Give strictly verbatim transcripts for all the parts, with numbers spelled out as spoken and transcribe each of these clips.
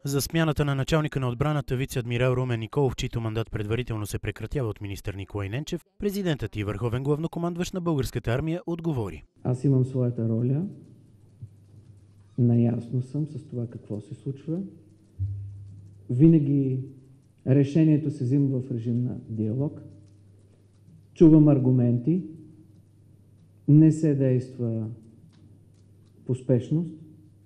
За смяната на началника на отбраната вице-адмирал Румен Николов, чийто мандат предварително се прекратява от министър Николай Ненчев, президентът и върховен главнокомандващ на българската армия отговори. Аз имам своята роля, наясно съм с това какво се случва. Винаги решението се взима в режим на диалог. Чувам аргументи, не се действа по спешност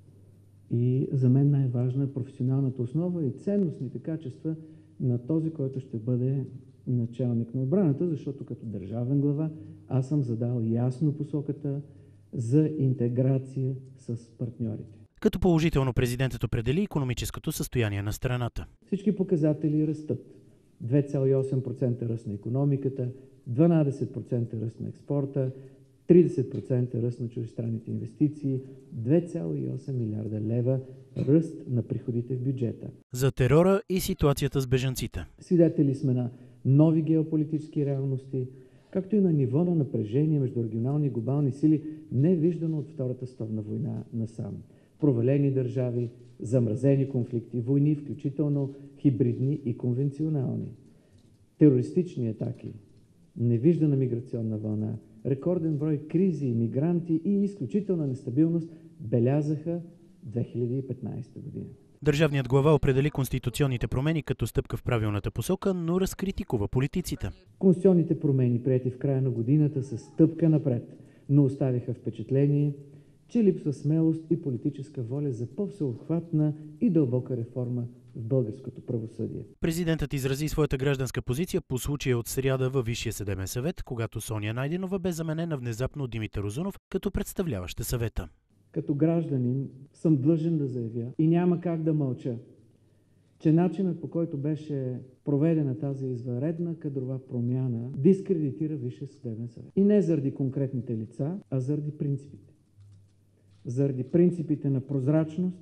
и за мен най-важна е професионалната основа и ценностните качества на този, който ще бъде началник на отбраната, защото като държавен глава аз съм задал ясно посоката за интеграция с партньорите. Като положително президентът определи икономическото състояние на страната. Всички показатели растат. две цяло и осем процента ръст на икономиката, дванадесет процента ръст на експорта, тридесет процента ръст на чуждестранните инвестиции, две цяло и осем милиарда лева ръст на приходите в бюджета. За терора и ситуацията с бежанците. Свидетели сме на нови геополитически реалности, както и на ниво на напрежение между регионални и глобални сили, не виждано от Втората световна война насам. Провалени държави, замразени конфликти, войни, включително хибридни и конвенционални. Терористични атаки, невиждана миграционна вълна, рекорден брой кризи, мигранти и изключителна нестабилност белязаха две хиляди и петнадесета година. Държавният глава определи конституционните промени като стъпка в правилната посока, но разкритикува политиците. Конституционните промени, приети в края на годината, са стъпка напред, но оставиха впечатление, че липсва смелост и политическа воля за по-всеобхватна и дълбока реформа в българското правосъдие. Президентът изрази своята гражданска позиция по случая от сряда във Висшия съдебен съвет, когато Соня Найденова бе заменена внезапно от Димитър Узунов като представляваща съвета. Като гражданин съм длъжен да заявя и няма как да мълча, че начинът, по който беше проведена тази извънредна кадрова промяна, дискредитира Висшия съдебен съвет. И не заради конкретните лица, а заради принципите. Заради принципите на прозрачност,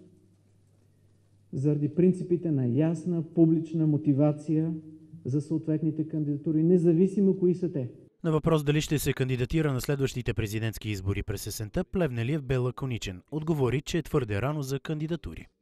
заради принципите на ясна публична мотивация за съответните кандидатури, независимо кои са те. На въпрос дали ще се кандидатира на следващите президентски избори през есента, Плевнелиев бе лаконичен. Отговори, че е твърде рано за кандидатури.